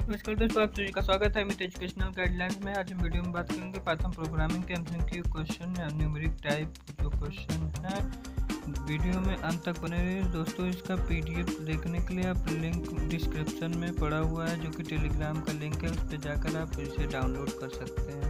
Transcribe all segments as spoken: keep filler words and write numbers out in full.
नमस्कार दोस्तों, आप सभी का स्वागत है अमित एजुकेशनल गाइडलाइंस में। आज हम वीडियो में बात करेंगे पाइथन प्रोग्रामिंग के एमसीक्यू क्वेश्चन या न्यूमेरिक टाइप जो क्वेश्चन है। वीडियो में अंत तक बने रहिए दोस्तों। इसका पीडीएफ देखने के लिए आप लिंक डिस्क्रिप्शन में पड़ा हुआ है, जो कि टेलीग्राम का लिंक है। उस पर जाकर आप इसे डाउनलोड कर सकते हैं।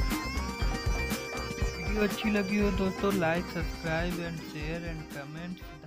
वीडियो अच्छी लगी हो दोस्तों, like, subscribe and share and comment.